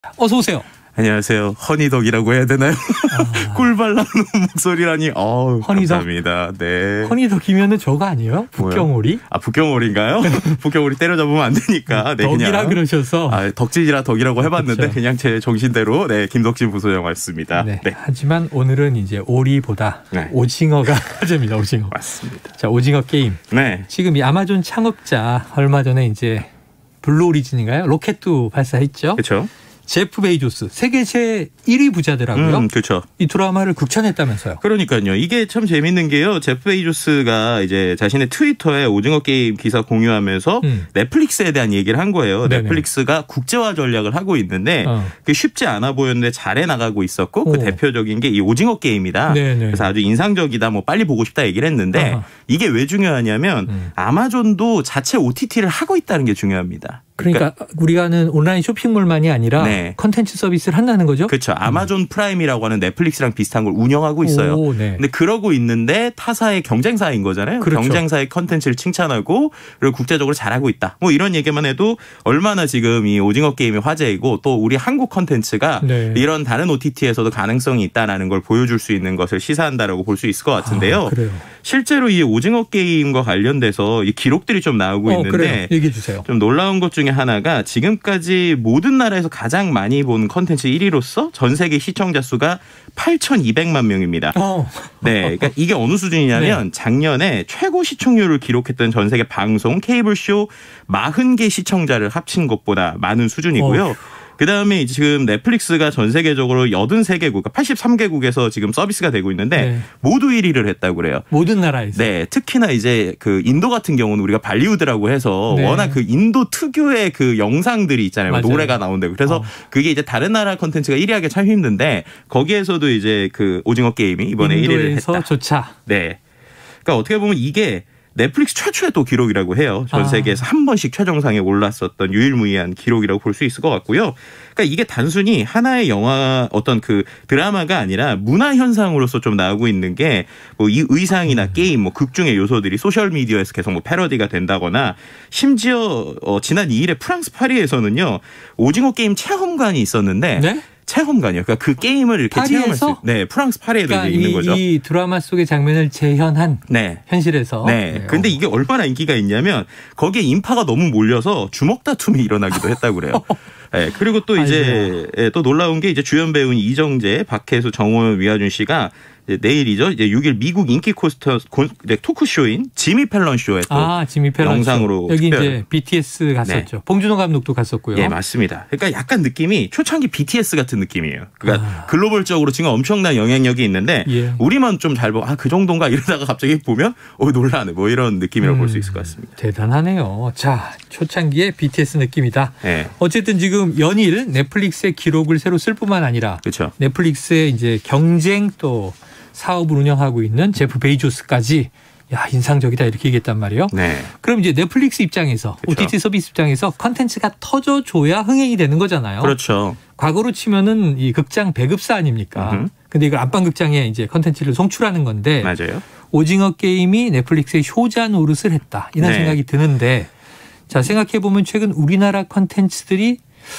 어서 오세요. 안녕하세요. 허니덕이라고 해야 되나요? 꿀발 나는 목소리라니. 허니덕. 감사합니다. 네. 허니덕이면은 저거 아니에요? 북경오리? 아, 북경오리인가요? 북경오리 때려잡으면 안 되니까. 네, 덕이라 그냥. 그러셔서. 덕질이라 덕이라고 해봤는데 그렇죠. 그냥 제 정신대로 김덕진 부소장 왔습니다. 네. 하지만 오늘은 이제 오리보다 오징어가 화제입니다. 오징어. 맞습니다. 자, 오징어 게임. 네. 지금 이 아마존 창업자 얼마 전에 이제 블루 오리진인가요? 로켓도 발사했죠. 그렇죠. 제프 베이조스 세계 제1위 부자더라고요. 그렇죠. 이 드라마를 극찬했다면서요. 그러니까요. 이게 참 재밌는 게요. 제프 베이조스가 이제 자신의 트위터에 오징어 게임 기사 공유하면서 넷플릭스에 대한 얘기를 한 거예요. 네네. 넷플릭스가 국제화 전략을 하고 있는데 그게 쉽지 않아 보였는데 잘해 나가고 있었고 그 대표적인 게 이 오징어 게임이다. 네네. 그래서 아주 인상적이다. 뭐 빨리 보고 싶다 얘기를 했는데 이게 왜 중요하냐면 아마존도 자체 OTT를 하고 있다는 게 중요합니다. 그러니까 우리가 아는 온라인 쇼핑몰만이 아니라 컨텐츠 서비스를 한다는 거죠? 그렇죠. 아마존 프라임이라고 하는 넷플릭스랑 비슷한 걸 운영하고 있어요. 근데 그러고 있는데 타사의 경쟁사인 거잖아요. 그렇죠. 경쟁사의 컨텐츠를 칭찬하고 그리고 국제적으로 잘하고 있다. 뭐 이런 얘기만 해도 얼마나 지금 이 오징어 게임이 화제이고 또 우리 한국 컨텐츠가 이런 다른 OTT에서도 가능성이 있다는 걸 보여줄 수 있는 것을 시사한다라고 볼 수 있을 것 같은데요. 그래요. 실제로 이 오징어 게임과 관련돼서 이 기록들이 좀 나오고 있는데 그래요. 얘기해 주세요. 좀 놀라운 것 중에 하나가 지금까지 모든 나라에서 가장 많이 본 컨텐츠 1위로서 전 세계 시청자 수가 8,200만 명입니다. 네, 그러니까 이게 어느 수준이냐면 작년에 최고 시청률을 기록했던 전 세계 방송 케이블쇼 40개 시청자를 합친 것보다 많은 수준이고요. 그다음에 지금 넷플릭스가 전 세계적으로 83개국, 83개국에서 지금 서비스가 되고 있는데 모두 1위를 했다고 그래요. 모든 나라에서. 네, 특히나 이제 그 인도 같은 경우는 우리가 발리우드라고 해서 워낙 그 인도 특유의 그 영상들이 있잖아요. 맞아요. 노래가 나온다고. 그래서 그게 이제 다른 나라 콘텐츠가 1위 하기 참 힘든데 거기에서도 이제 그 오징어 게임이 이번에 1위를 했다. 인도에서조차. 네. 그러니까 어떻게 보면 이게 넷플릭스 최초의 또 기록이라고 해요. 전 세계에서 한 번씩 최정상에 올랐었던 유일무이한 기록이라고 볼 수 있을 것 같고요. 그러니까 이게 단순히 하나의 영화 어떤 그 드라마가 아니라 문화 현상으로서 좀 나오고 있는 게 뭐 이 의상이나 게임, 뭐 극 중의 요소들이 소셜 미디어에서 계속 뭐 패러디가 된다거나 심지어 지난 2일에 프랑스 파리에서는요 오징어 게임 체험관이 있었는데. 체험관이요. 그러니까 그 게임을 이렇게 체험할 수 있는. 프랑스 파리에도 그러니까 있는 거죠. 이 드라마 속의 장면을 재현한 현실에서. 근데 이게 얼마나 인기가 있냐면 거기에 인파가 너무 몰려서 주먹 다툼이 일어나기도 했다고 그래요. 그리고 또 이제 또 놀라운 게 이제 주연 배우인 이정재, 박혜수, 정호연, 위아준 씨가 내일이죠. 이제 6일 미국 인기 토크쇼인 지미 펠런 쇼에 또 지미 펠런 영상으로 쇼. 여기 이제 BTS 갔었죠. 봉준호 감독도 갔었고요. 예, 맞습니다. 그러니까 약간 느낌이 초창기 BTS 같은 느낌이에요. 그러니까 글로벌적으로 지금 엄청난 영향력이 있는데 우리만 좀 잘 보고 그 정도인가 이러다가 갑자기 보면 놀라네 뭐 이런 느낌이라고 볼 수 있을 것 같습니다. 대단하네요. 자, 초창기의 BTS 느낌이다. 어쨌든 지금 연일 넷플릭스의 기록을 새로 쓸 뿐만 아니라 넷플릭스의 이제 경쟁 또 사업을 운영하고 있는 제프 베이조스까지 인상적이다 이렇게 얘기했단 말이에요. 그럼 이제 넷플릭스 입장에서 OTT 서비스 입장에서 컨텐츠가 터져줘야 흥행이 되는 거잖아요. 그렇죠. 과거로 치면은 이 극장 배급사 아닙니까? 근데 이걸 안방극장에 이제 컨텐츠를 송출하는 건데 맞아요. 오징어 게임이 넷플릭스의 효자 노릇을 했다 이런 생각이 드는데 자 생각해 보면 최근 우리나라 컨텐츠들이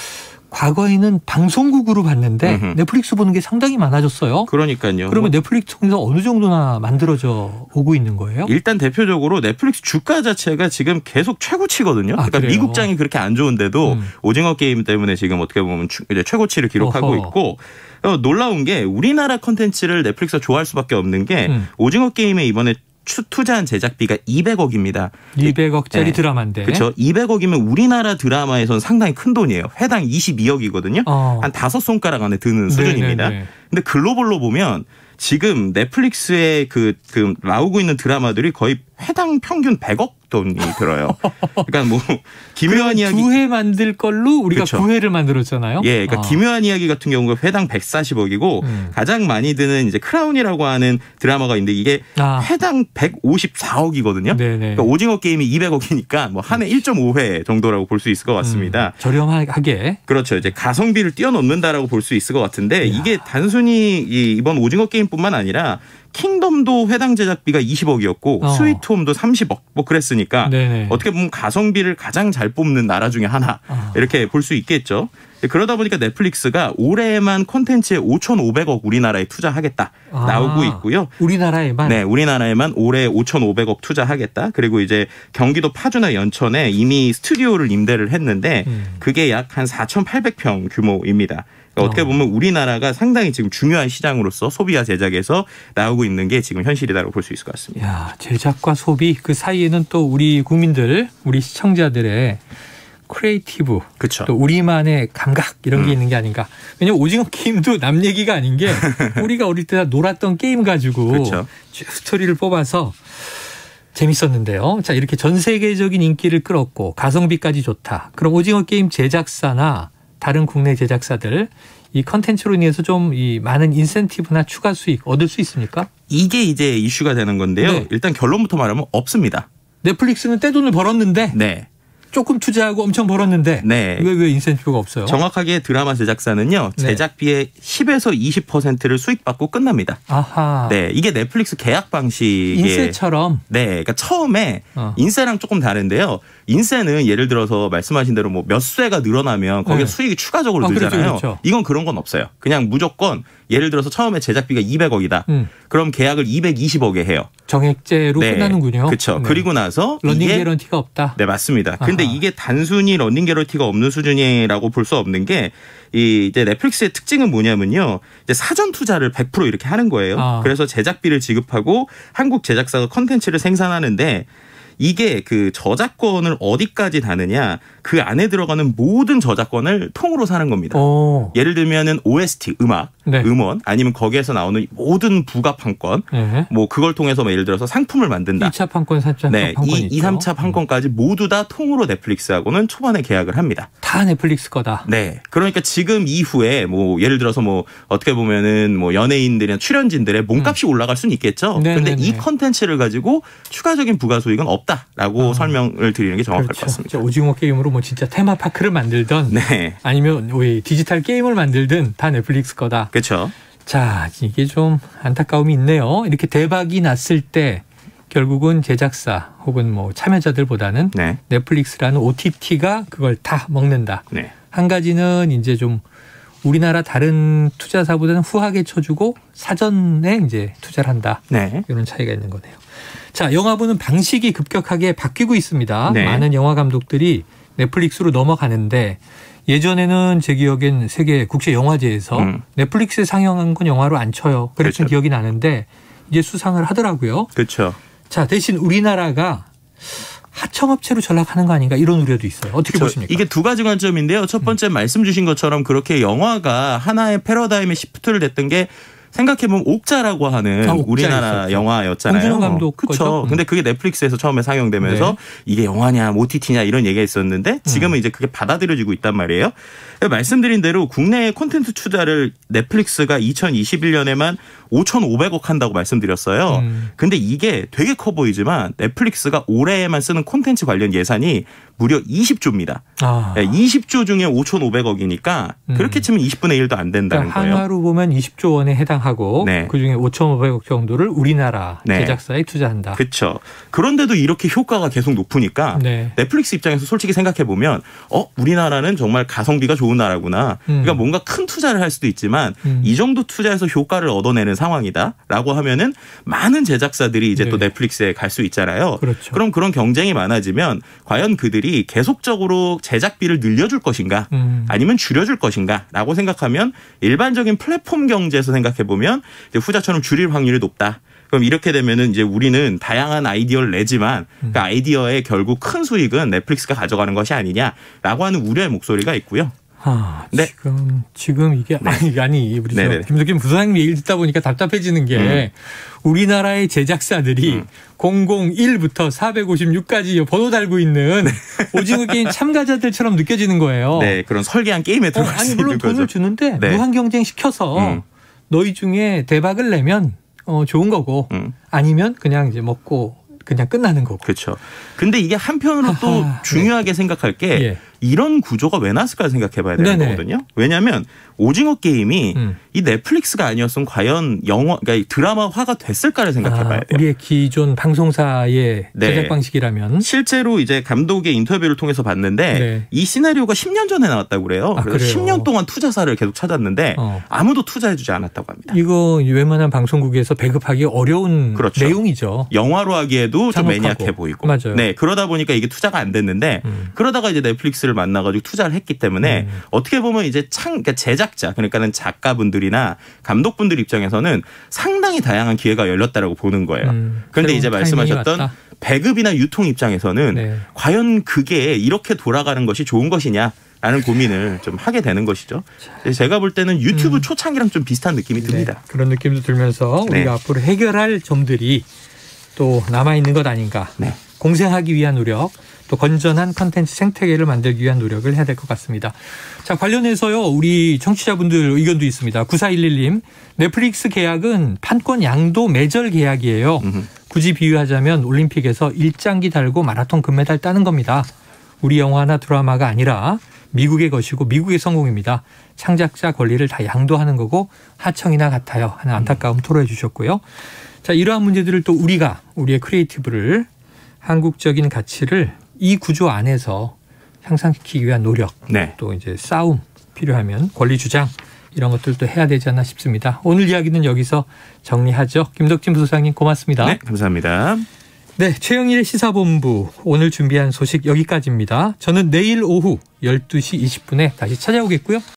과거에는 방송국으로 봤는데 넷플릭스 보는 게 상당히 많아졌어요. 그러니까요. 그러면 넷플릭스 통해서 어느 정도나 만들어져 오고 있는 거예요? 일단 대표적으로 넷플릭스 주가 자체가 지금 계속 최고치거든요. 그러니까 그래요? 미국장이 그렇게 안 좋은데도 오징어 게임 때문에 지금 어떻게 보면 이제 최고치를 기록하고 있고 놀라운 게 우리나라 콘텐츠를 넷플릭스가 좋아할 수밖에 없는 게 오징어 게임에 이번에 투자한 제작비가 200억입니다. 200억짜리 드라마인데. 그렇죠. 200억이면 우리나라 드라마에서는 상당히 큰 돈이에요. 회당 22억이거든요. 한 5손가락 안에 드는 수준입니다. 근데 글로벌로 보면 지금 넷플릭스에 그 나오고 있는 드라마들이 거의 회당 평균 100억 돈이 들어요. 그러니까 뭐 기묘한 이야기 2회 만들 걸로 우리가 9회를 만들었잖아요. 예, 그러니까 기묘한 이야기 같은 경우가 회당 140억이고 가장 많이 드는 이제 크라운이라고 하는 드라마가 있는데 이게 회당 154억이거든요. 그러니까 오징어 게임이 200억이니까 뭐 한 해 1.5회 정도라고 볼 수 있을 것 같습니다. 저렴하게. 그렇죠. 이제 가성비를 뛰어넘는다라고 볼 수 있을 것 같은데 이게 단순히 이번 오징어 게임뿐만 아니라 킹덤도 회당 제작비가 20억이었고 스위트홈도 30억 뭐 그랬으니까 어떻게 보면 가성비를 가장 잘 뽑는 나라 중에 하나 이렇게 볼 수 있겠죠. 그러다 보니까 넷플릭스가 올해에만 콘텐츠에 5,500억 우리나라에 투자하겠다 나오고 있고요. 우리나라에만? 네, 우리나라에만 올해 5,500억 투자하겠다. 그리고 이제 경기도 파주나 연천에 이미 스튜디오를 임대를 했는데 그게 약 한 4,800평 규모입니다. 그러니까 어떻게 보면 우리나라가 상당히 지금 중요한 시장으로서 소비와 제작에서 나오고 있는 게 지금 현실이라고 볼 수 있을 것 같습니다. 야, 제작과 소비 그 사이에는 또 우리 국민들, 우리 시청자들의 크리에이티브, 그쵸. 또 우리만의 감각 이런 게 있는 게 아닌가. 왜냐면 오징어 게임도 남 얘기가 아닌 게 우리가 어릴 때 다 놀았던 게임 가지고 그쵸. 스토리를 뽑아서 재밌었는데요. 자, 이렇게 전 세계적인 인기를 끌었고 가성비까지 좋다. 그럼 오징어 게임 제작사나 다른 국내 제작사들 이 컨텐츠로 인해서 좀 이 많은 인센티브나 추가 수익 얻을 수 있습니까? 이게 이제 이슈가 되는 건데요. 네. 일단 결론부터 말하면 없습니다. 넷플릭스는 떼돈을 벌었는데 네. 조금 투자하고 엄청 벌었는데 네. 왜 인센티브가 없어요? 정확하게 드라마 제작사는요. 네. 제작비의 10에서 20%를 수익받고 끝납니다. 아하. 네, 이게 넷플릭스 계약 방식의 인세처럼. 네, 그러니까 처음에 인세랑 조금 다른데요. 인세는 예를 들어서 말씀하신 대로 뭐 몇 쇄가 늘어나면 거기에 수익이 추가적으로 늘잖아요. 그렇죠. 이건 그런 건 없어요. 그냥 무조건 예를 들어서 처음에 제작비가 200억이다. 그럼 계약을 220억에 해요. 정액제로 네, 끝나는군요. 그렇죠. 네. 그리고 나서 런닝 이게 개런티가 없다. 네, 맞습니다. 근데 이게 단순히 런닝 개런티가 없는 수준이라고 볼 수 없는 게 이제 넷플릭스의 특징은 뭐냐면요. 이제 사전 투자를 100% 이렇게 하는 거예요. 그래서 제작비를 지급하고 한국 제작사가 컨텐츠를 생산하는데 이게 그 저작권을 어디까지 다느냐 그 안에 들어가는 모든 저작권을 통으로 사는 겁니다. 예를 들면은 OST 음악, 네. 음원 아니면 거기에서 나오는 모든 부가 판권 네. 뭐 그걸 통해서 뭐 예를 들어서 상품을 만든다. 2차 판권, 3차 네, 판권 2, 3차 판권까지 모두 다 통으로 넷플릭스하고는 초반에 계약을 합니다. 다 넷플릭스 거다. 네. 그러니까 지금 이후에 뭐 예를 들어서 뭐 어떻게 보면은 뭐 연예인들이나 출연진들의 몸값이 올라갈 수는 있겠죠. 그런데 이 컨텐츠를 가지고 추가적인 부가 수익은 없다라고 설명을 드리는 게 정확할 것 같습니다. 오징어 게임으로 뭐 진짜 테마파크를 만들던 네. 아니면 디지털 게임을 만들든 다 넷플릭스 거다. 그렇죠. 자, 이게 좀 안타까움이 있네요. 이렇게 대박이 났을 때 결국은 제작사 혹은 뭐 참여자들보다는 네. 넷플릭스라는 OTT가 그걸 다 먹는다. 네. 한 가지는 이제 좀 우리나라 다른 투자사보다는 후하게 쳐주고 사전에 이제 투자를 한다. 네. 이런 차이가 있는 거네요. 자, 영화 보는 방식이 급격하게 바뀌고 있습니다. 네. 많은 영화 감독들이 넷플릭스로 넘어가는데 예전에는 제 기억엔 세계 국제 영화제에서 넷플릭스에 상영한 건 영화로 안 쳐요. 그랬던 그렇죠. 기억이 나는데 이제 수상을 하더라고요. 그렇죠. 자, 대신 우리나라가 하청업체로 전락하는 거 아닌가 이런 우려도 있어요. 어떻게 보십니까? 이게 두 가지 관점인데요. 첫 번째 말씀 주신 것처럼 그렇게 영화가 하나의 패러다임의 시프트를 냈던 게 생각해보면 옥자라고 하는 우리나라 있었죠. 영화였잖아요. 홍준호 감독 그렇죠. 근데 그게 넷플릭스에서 처음에 상영되면서 네. 이게 영화냐 OTT냐 이런 얘기가 있었는데 지금은 이제 그게 받아들여지고 있단 말이에요. 말씀드린 대로 국내 콘텐츠 투자를 넷플릭스가 2021년에만 5,500억 한다고 말씀드렸어요. 근데 이게 되게 커 보이지만 넷플릭스가 올해에만 쓰는 콘텐츠 관련 예산이 무려 20조입니다. 20조 중에 5,500억이니까 그렇게 치면 20분의 1도 안 된다는 그러니까 거예요. 한화로 보면 20조 원에 해당하고 네. 그중에 5,500억 정도를 우리나라 네. 제작사에 투자한다. 그렇죠. 그런데도 이렇게 효과가 계속 높으니까 네. 넷플릭스 입장에서 솔직히 생각해 보면 우리나라는 정말 가성비가 좋은 나라구나. 그러니까 뭔가 큰 투자를 할 수도 있지만 이 정도 투자해서 효과를 얻어내는 상황이다라고 하면은 많은 제작사들이 이제 네. 또 넷플릭스에 갈 수 있잖아요. 그렇죠. 그럼 그런 경쟁이 많아지면 과연 그들이 계속적으로 제작비를 늘려줄 것인가 아니면 줄여줄 것인가라고 생각하면 일반적인 플랫폼 경제에서 생각해 보면 후자처럼 줄일 확률이 높다. 그럼 이렇게 되면은 이제 우리는 다양한 아이디어를 내지만 그 아이디어의 결국 큰 수익은 넷플릭스가 가져가는 것이 아니냐라고 하는 우려의 목소리가 있고요. 네. 지금 이게 아니 우리 김석균 부사장님 얘기를 듣다 보니까 답답해지는 게 우리나라의 제작사들이 001부터 456까지 번호 달고 있는 오징어 게임 참가자들처럼 느껴지는 거예요. 네, 그런 설계한 게임에 들어갈 수 있는 물론 거죠. 돈을 주는데 무한 경쟁 시켜서 너희 중에 대박을 내면 좋은 거고 아니면 그냥 이제 먹고 그냥 끝나는 거고. 그렇죠. 근데 이게 한편으로 또 중요하게 생각할 게 이런 구조가 왜 나왔을까 생각해봐야 되는 네네. 거거든요. 왜냐하면 오징어 게임이 이 넷플릭스가 아니었으면 과연 그러니까 드라마화가 됐을까를 생각해봐야 돼요. 우리의 기존 방송사의 제작 방식이라면 실제로 이제 감독의 인터뷰를 통해서 봤는데 이 시나리오가 10년 전에 나왔다고 그래요. 그래서 10년 동안 투자사를 계속 찾았는데 아무도 투자해주지 않았다고 합니다. 이거 웬만한 방송국에서 배급하기 어려운 그렇죠. 내용이죠. 영화로 하기에도 좀 매니악해 보이고. 맞아요. 네, 그러다 보니까 이게 투자가 안 됐는데 그러다가 이제 넷플릭스를 만나가지고 투자를 했기 때문에 어떻게 보면 이제 그러니까 제작자 그러니까는 작가분들이나 감독분들 입장에서는 상당히 다양한 기회가 열렸다라고 보는 거예요. 그런데 이제 말씀하셨던 배급이나 유통 입장에서는 과연 그게 이렇게 돌아가는 것이 좋은 것이냐. 라는 고민을 좀 하게 되는 것이죠. 제가 볼 때는 유튜브 초창기랑 좀 비슷한 느낌이 듭니다. 그런 느낌도 들면서 우리가 앞으로 해결할 점들이 또 남아있는 것 아닌가. 공생하기 위한 노력, 또 건전한 콘텐츠 생태계를 만들기 위한 노력을 해야 될 것 같습니다. 자, 관련해서요. 우리 청취자분들 의견도 있습니다. 9411님. 넷플릭스 계약은 판권 양도 매절 계약이에요. 굳이 비유하자면 올림픽에서 일장기 달고 마라톤 금메달 따는 겁니다. 우리 영화나 드라마가 아니라 미국의 것이고 미국의 성공입니다. 창작자 권리를 다 양도하는 거고 하청이나 같아요 하는 안타까움 토로해 주셨고요. 자, 이러한 문제들을 또 우리의 크리에이티브를 한국적인 가치를 이 구조 안에서 향상시키기 위한 노력, 또 이제 싸움 필요하면 권리 주장 이런 것들도 해야 되지 않나 싶습니다. 오늘 이야기는 여기서 정리하죠. 김덕진 부소장님 고맙습니다. 네, 감사합니다. 네, 최영일의 시사본부 오늘 준비한 소식 여기까지입니다. 저는 내일 오후 12시 20분에 다시 찾아오겠고요.